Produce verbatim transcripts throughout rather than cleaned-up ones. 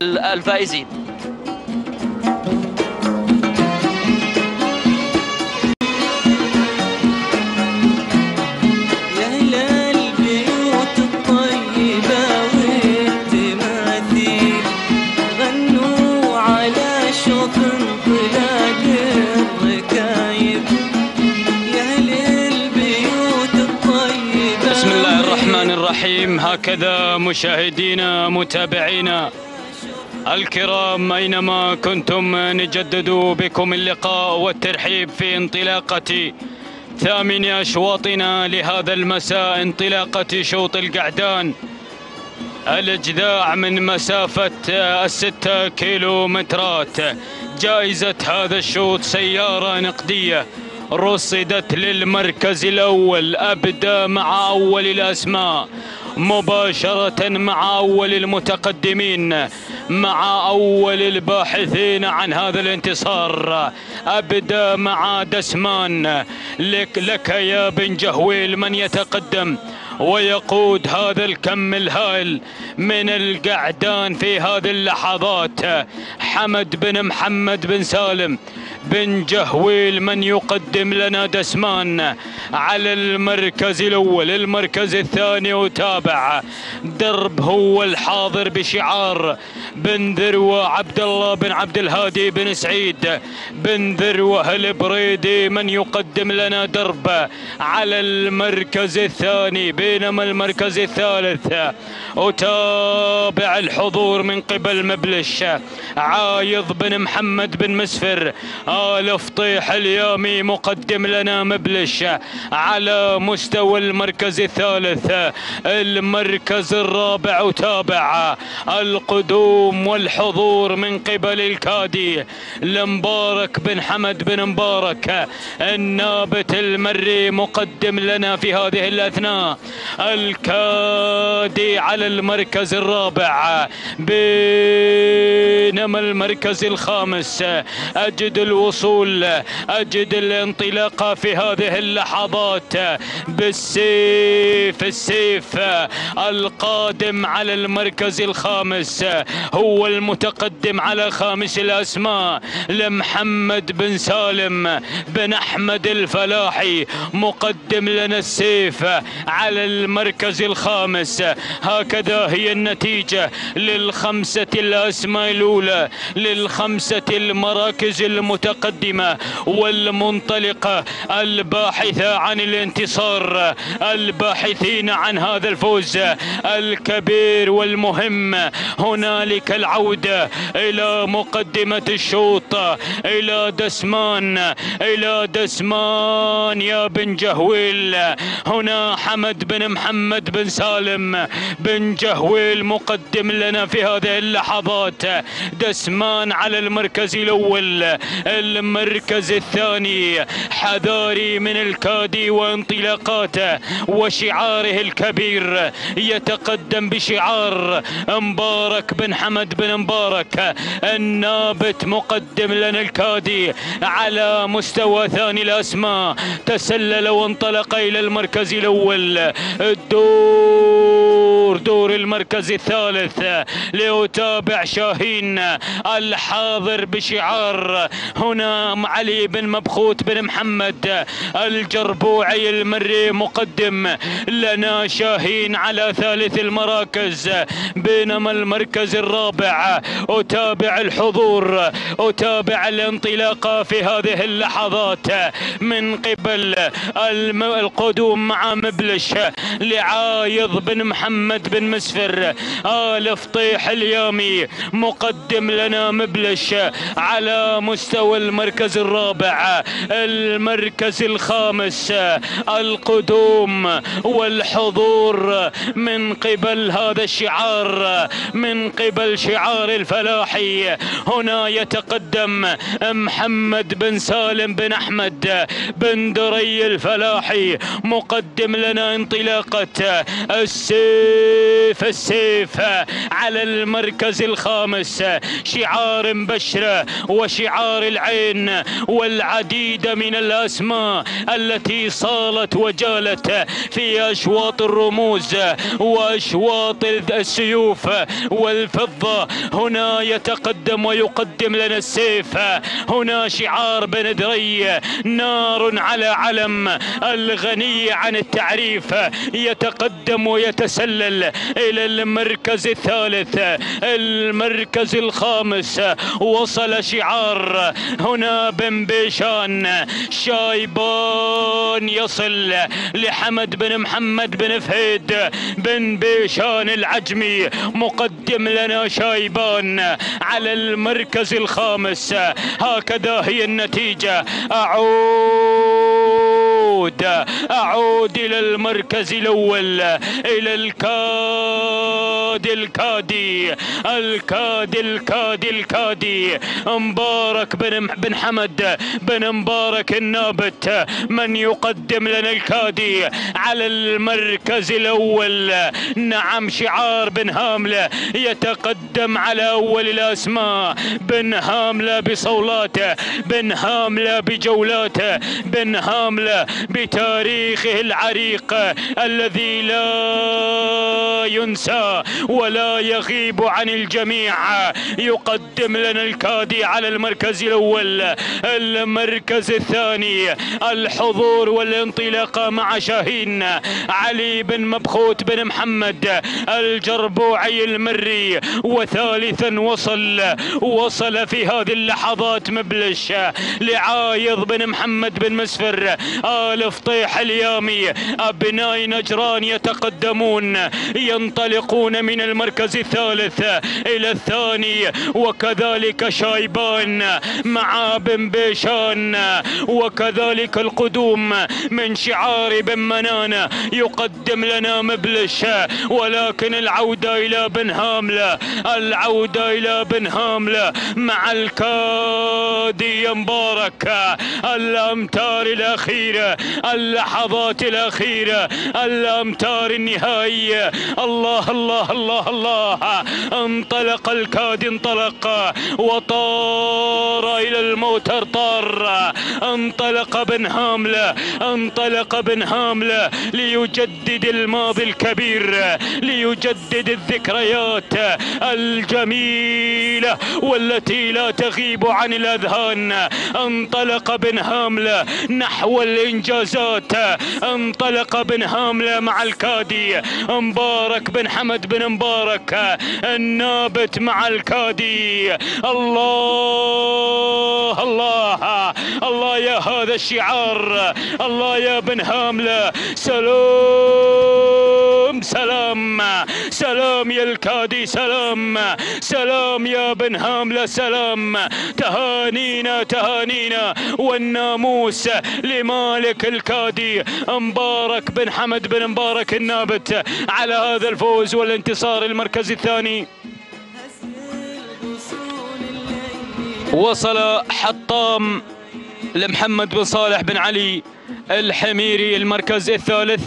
الفائزين. هكذا مشاهدينا متابعينا الكرام أينما كنتم، نجدد بكم اللقاء والترحيب في انطلاقة ثامن أشواطنا لهذا المساء، انطلاقة شوط القعدان الإجذاع من مسافة الستة كيلو مترات. جائزة هذا الشوط سيارة نقدية رصدت للمركز الأول. أبدأ مع أول الأسماء مباشرة، مع أول المتقدمين، مع أول الباحثين عن هذا الانتصار. أبدأ مع دسمان. لك, لك يا بن جهويل من يتقدم ويقود هذا الكم الهائل من القعدان في هذه اللحظات. حمد بن محمد بن سالم بن جهويل من يقدم لنا دسمان على المركز الأول. المركز الثاني وتابع درب هو الحاضر بشعار بن ذروة عبد الله بن عبد الهادي بن سعيد بن ذروة البريدي من يقدم لنا درب على المركز الثاني. بينما المركز الثالث وتابع الحضور من قبل مبلش عايض بن محمد بن مسفر آل فطيح اليامي مقدم لنا مبلش على مستوى المركز الثالث. المركز الرابع وتابع القدوم والحضور من قبل الكادي المبارك بن حمد بن مبارك النابت المري مقدم لنا في هذه الأثناء. الكادي على المركز الرابع. بينما المركز الخامس أجد الوصول، أجد الانطلاقة في هذه اللحظات بالسيف. السيف القادم على المركز الخامس هو المتقدم على خامس الأسماء لمحمد بن سالم بن أحمد الفلاحي مقدم لنا السيف على المركز الخامس. هكذا هي النتيجة للخمسة الأسماء الأولى، للخمسة المراكز المتقدمة والمنطلقة الباحثة عن الانتصار، الباحثين عن هذا الفوز الكبير والمهم. هنالك العودة إلى مقدمة الشوط، إلى دسمان، إلى دسمان يا بن جهويل. هنا حمد بن محمد بن سالم بن جهويل مقدم لنا في هذه اللحظات دسمان على المركز الأول. المركز الثاني حذاري من الكادي وانطلاقاته وشعاره الكبير، يتقدم بشعار مبارك بن حمد بن مبارك النابت مقدم لنا الكادي على مستوى ثاني الأسماء. تسلل وانطلق إلى المركز الأول. الدور دور المركز الثالث ليتابع شاهين الحاضر بشعار هنا علي بن مبخوت بن محمد الجربوعي المري مقدم لنا شاهين على ثالث المراكز. بينما المركز الرابع أتابع الحضور، أتابع الانطلاقة في هذه اللحظات من قبل القدوم مع مبلش لعايض بن محمد بن مسفر آل فطيح اليامي مقدم لنا مبلش على مستوى المركز الرابع. المركز الخامس القدوم والحضور من قبل هذا الشعار، من قبل شعار الفلاحي. هنا يتقدم محمد بن سالم بن أحمد بن دري الفلاحي مقدم لنا انطلاقة السيف السيف السيف على المركز الخامس، شعار مبشرة وشعار العين والعديد من الأسماء التي صالت وجالت في أشواط الرموز وأشواط السيوف والفضة. هنا يتقدم ويقدم لنا السيف، هنا شعار بن دري نار على علم الغني عن التعريف، يتقدم ويتسلل إلى المركز الثالث. المركز الخامس وصل شعار هنا بن بيشان، شايبان يصل لحمد بن محمد بن فهيد بن بيشان العجمي، مقدم لنا شايبان على المركز الخامس. هكذا هي النتيجة. أعود أعود إلى المركز الأول، إلى الكاد الكادي الكاد الكادي الكادي مبارك بن بن حمد بن مبارك النابت، من يقدم لنا الكادي على المركز الأول. نعم، شعار بن هاملة يتقدم على أول الأسماء، بن هاملة بصولاته، بن هاملة بجولاته، بن هاملة بتاريخه العريق الذي لا ينسى ولا يغيب عن الجميع. يقدم لنا الكادي على المركز الأول. المركز الثاني الحضور والانطلاقة مع شاهين علي بن مبخوت بن محمد الجربوعي المري. وثالثا وصل وصل في هذه اللحظات مبلش لعايض بن محمد بن مسفر آل فطيح اليامي. أبناء نجران يتقدمون، ينطلقون من المركز الثالث إلى الثاني، وكذلك شايبان مع بن بيشان، وكذلك القدوم من شعار بن منان يقدم لنا مبلش. ولكن العودة إلى بن هاملة، العودة إلى بن هاملة مع الكادي مبارك. الأمتار الأخيرة، اللحظات الأخيرة، الأمتار النهائية. الله الله الله الله. انطلق الكادي، انطلق وطار إلى الموتر، طار. انطلق بن هاملة، انطلق بن هاملة ليجدد الماضي الكبير، ليجدد الذكريات الجميلة والتي لا تغيب عن الأذهان. انطلق بن هاملة نحو الإنجازات، انطلق بن هاملة مع الكادي مبارك بن حمد بن مبارك النابت مع الكادي. الله الله الله يا هذا الشعار، الله يا بن هاملة. سلام سلام سلام يا الكادي، سلام سلام يا بن هاملة، سلام. تهانينا تهانينا والناموس لمالك الكادي مبارك بن حمد بن مبارك النابت على هذا الفوز والانتصار. المركز الثاني وصل حطام لمحمد بن صالح بن علي الحميري. المركز الثالث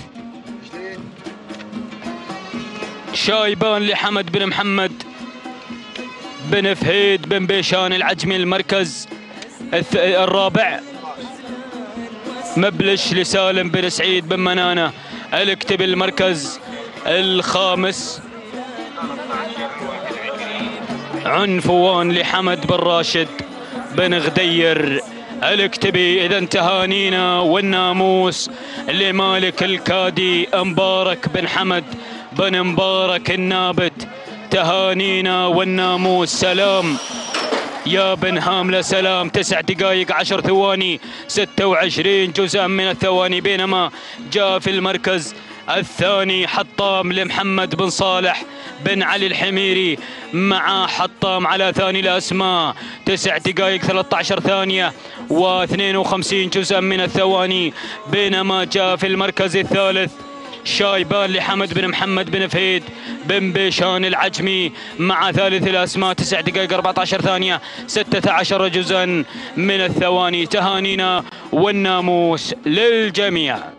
شايبان لحمد بن محمد بن فهيد بن بيشان العجمي. المركز الرابع مبلش لسالم بن سعيد بن منانة الاكتب. المركز الخامس عنفوان لحمد بن راشد بن غدير الاكتبي. اذا تهانينا والناموس لمالك الكادي مبارك بن حمد بن مبارك النابت. تهانينا والناموس. سلام يا بن هاملة، سلام. تسع دقائق عشر ثواني ستة وعشرين جزءا من الثواني. بينما جاء في المركز الثاني حطام لمحمد بن صالح بن علي الحميري مع حطام على ثاني الأسماء. تسع دقائق ثلاثة عشر ثانية واثنين وخمسين جزءا من الثواني. بينما جاء في المركز الثالث شايبان لحمد بن محمد بن فهيد بن بيشان العجمي مع ثالث الأسماء. تسع دقائق أربعة عشر ثانية ستة عشر جزءا من الثواني. تهانينا والناموس للجميع.